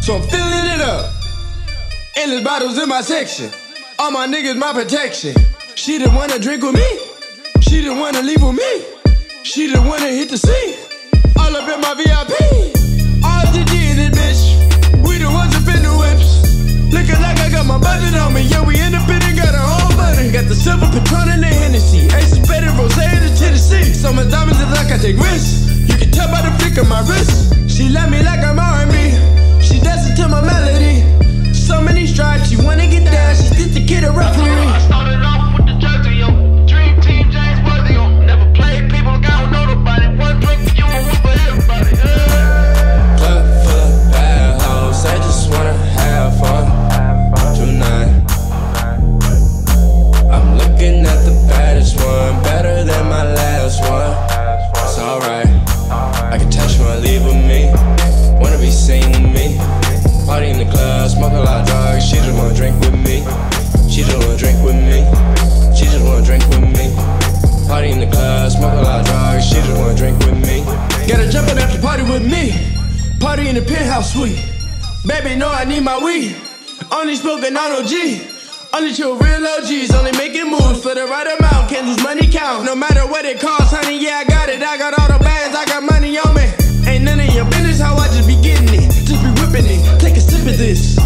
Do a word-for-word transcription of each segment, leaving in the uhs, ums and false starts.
so I'm filling it up. Endless bottles in my section. All my niggas my protection. She the one to drink with me. She the one to leave with me. She the one to hit the scene. All up in my V I P. R G G in this bitch. We the ones up in the whips. Looking like I got my budget on me. Yeah, we independent, got a whole budget. Got the silver Patron and the Hennessy. Ace is better, Rosé in the Tennessee. So much diamonds is like I take risks. You can tell by the flick of my wrist. She love me like I'm R and B. She dancing to my melody. So many stripes, she wanna get down. She did the kid a referee. I started off with the jersey on. Dream team, James Worthy on. Never played people, got no nobody. One drink for you and one for everybody. Yeah. Club full of bad hoes, I just wanna have fun tonight. I'm looking at the baddest one, better than my last one. It's alright, I can touch one, leave with me. Wanna be seen with me. Party in the club, smoke a lot of drugs. She just wanna drink with me. She just wanna drink with me. She just wanna drink with me. Party in the club, smoke a lot of drugs. She just wanna drink with me. Gotta jump in after party with me. Party in the penthouse suite. Baby, know I need my weed. Only smoking on O G. Only two real O Gs. Only making moves for the right amount. Can't lose money count. No matter what it costs, honey, yeah, I got it. I got all the bands, I got money on me. Ain't none of your business how I just be getting it. Just be whipping it. Take a sip of this.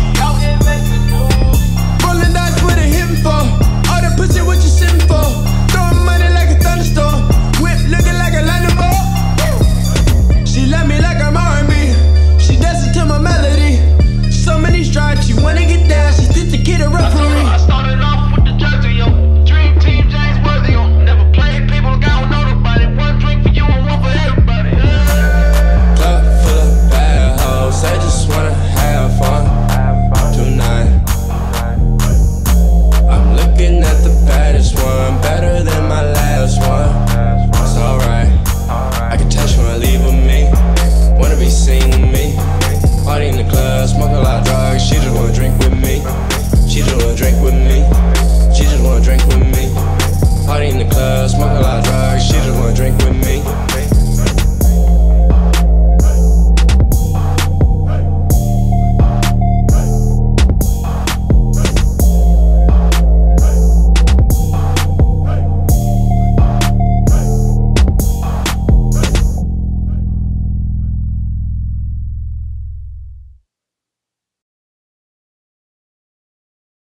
Rolling dice with a hit for. All the pussy, what you sitting for? Throwing money like a thunderstorm. Whip looking like a lightning bolt. She love me like I'm R and B. She dancing to my melody. So many stripes, she wanna get down. She did the kid a referee. I started off with the jersey on. Dream team, James Worthy on. Never played people, got no nobody. One drink for you and one for everybody. Yeah. Club full of bad hoes, I just wanna have fun tonight. I'm looking at the baddest one, better than my last one. It's alright, I can touch one, leave with me. Wanna be seen with me. Party in the club, smoke a lot of drugs. She just wanna drink with me. She just wanna drink with me. She just wanna drink with me. Party in the club, smoke a lot of drugs. She just wanna drink with me.